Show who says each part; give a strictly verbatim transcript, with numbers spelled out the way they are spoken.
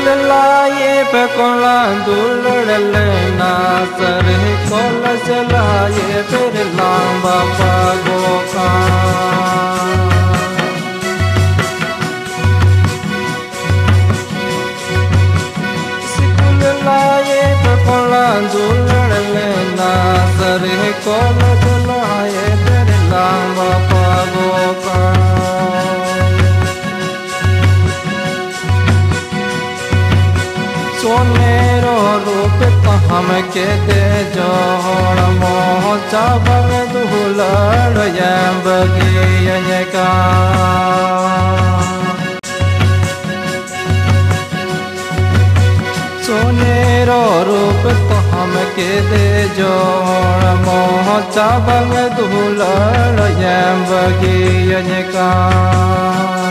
Speaker 1: लाए पे कोला दूलड़ लेना सर कोला चलाए फिर लांबा पागो का सिकुल लाए पे कोला दूलड़ लेना सर कोला चलाए फिर लांबा पागो का सोनेरो रूप तो हम के दे जोड़ मोह चावल दुलड़ बगिया का सोनेरो रूप तो हम के दे जोड़ मोह चावल दुलड़ बगिया का